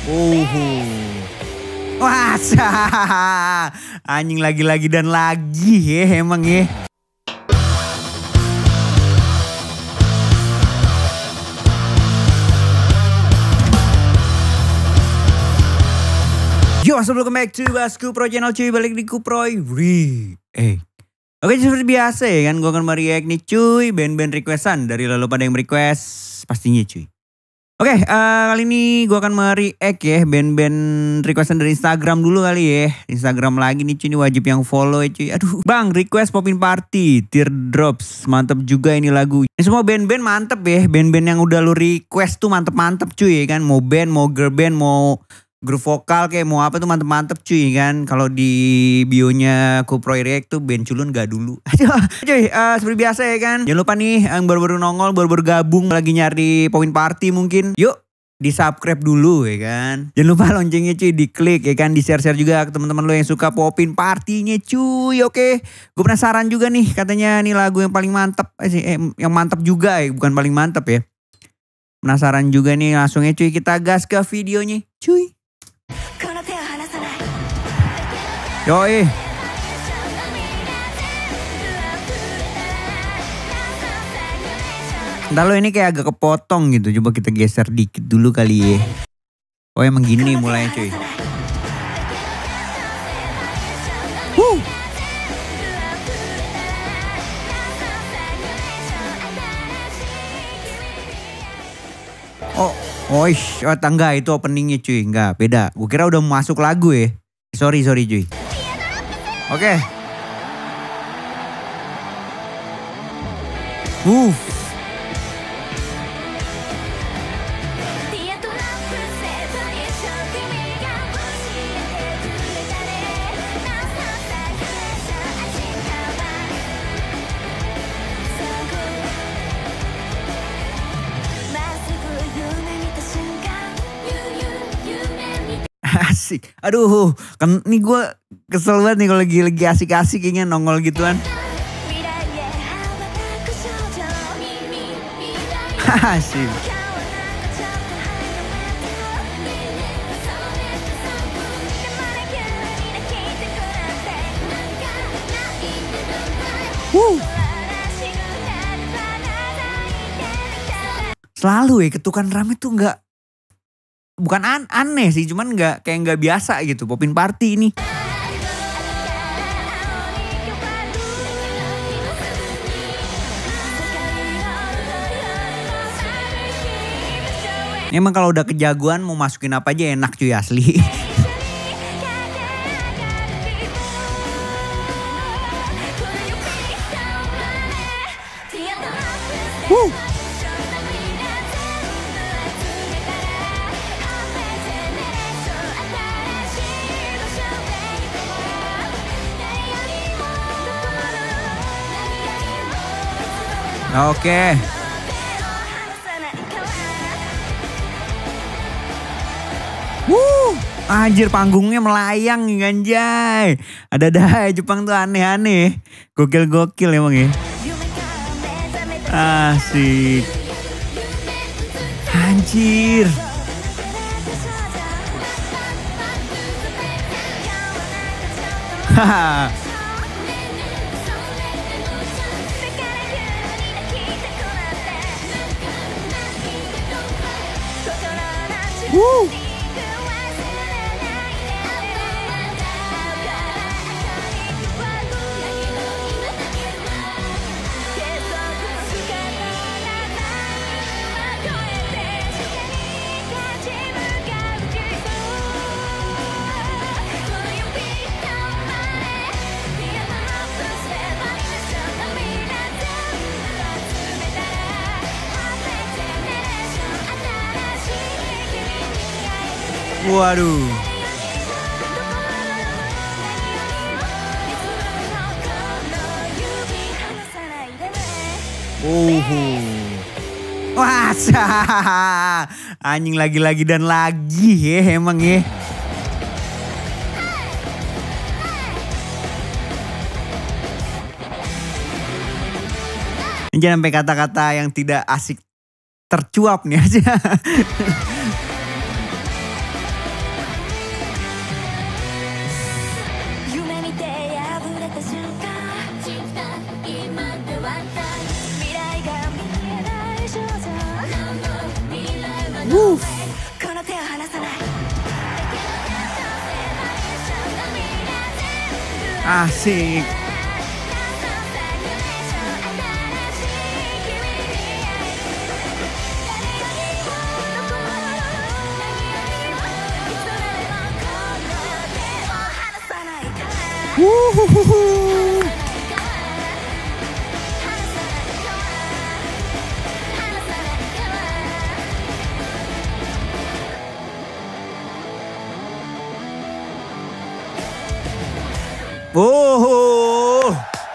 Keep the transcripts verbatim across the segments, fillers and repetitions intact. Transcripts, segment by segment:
Oh. Wah, anjing lagi-lagi dan lagi ya emang ya. Yo, welcome back to Bas Kupro Channel cuy, balik di Kuproy Re eh. Oke, seperti biasa ya kan, gue akan mereact nih cuy band-band requestan dari lalu pada yang request pastinya cuy. Oke, uh, kali ini gue akan mereact ya band-band requestan dari Instagram dulu kali ya. Instagram lagi nih cuy, ini wajib yang follow ya cuy. Aduh, bang request Popin Party, Teardrops, mantep juga ini lagu. Ini semua band-band mantep ya, band-band yang udah lu request tuh mantep-mantep cuy ya kan. Mau band, mau girl band, mau grup vokal kayak mau apa tuh mantep-mantep cuy kan. Kalau di bionya Kuproy React tuh band culun gak dulu. Cuy, uh, seperti biasa ya kan. Jangan lupa nih yang baru-baru nongol, baru-baru gabung lagi nyari Popin Party mungkin. Yuk di subscribe dulu ya kan. Jangan lupa loncengnya cuy diklik ya kan. Di share-share juga ke teman-teman lo yang suka Popin Party-nya cuy. Oke, gue penasaran juga nih katanya nih lagu yang paling mantep. Eh, yang mantep juga ya, bukan paling mantep ya. Penasaran juga nih, langsungnya cuy kita gas ke videonya cuy. Yoi. Ntar lo ini kayak agak kepotong gitu. Coba kita geser dikit dulu kali ya. Oh emang gini mulainya cuy. Wuh. Oh, oh, ish, oh tangga itu openingnya cuy. Enggak, beda. Gue kira udah masuk lagu ya. Sorry, sorry cuy. Oke. Okay. Uh. Asik. Aduh, kan nih gue kesel banget nih kalau lagi lagi asik-asik kayaknya nongol gituan. Asik. Wuh. Selalu ya ketukan rame tuh nggak. Bukan an aneh sih, cuman nggak kayak nggak biasa gitu Popin Party ini. Emang kalau udah kejagoan mau masukin apa aja enak cuy asli. Wuh. Oke. Wuh, anjir panggungnya melayang nih anjay. Ada-ada Jepang tuh aneh-aneh. Gokil-gokil emang ya. Asik. Anjir. Haha. Woo. Waduh. Oh. Wah, anjing lagi-lagi dan lagi ya emang ya. Jangan sampai kata-kata yang tidak asik tercuap nih aja. Asik. Wuhuhuhu. Oh,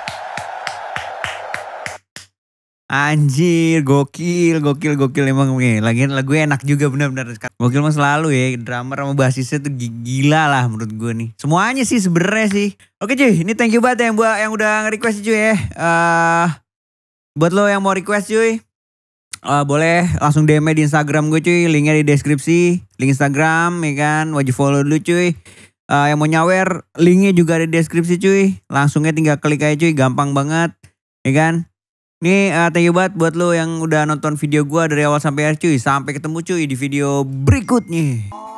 anjir, gokil, gokil, gokil emang nih. Lagian lagu enak juga benar-benar. Gokil mah selalu ya, drummer sama basisnya tuh gila lah menurut gue nih. Semuanya sih sebenarnya sih. Oke cuy, ini thank you banget ya yang buat yang udah nge-request cuy ya. Uh, buat lo yang mau request cuy, uh, boleh langsung D M di Instagram gue cuy. Linknya di deskripsi, link Instagram ya kan. Wajib follow dulu cuy. Uh, yang mau nyawer, linknya juga ada di deskripsi cuy. Langsungnya tinggal klik aja cuy, gampang banget. Ya kan? Nih uh, thank you banget buat lo yang udah nonton video gua dari awal sampai akhir cuy. Sampai ketemu cuy di video berikutnya.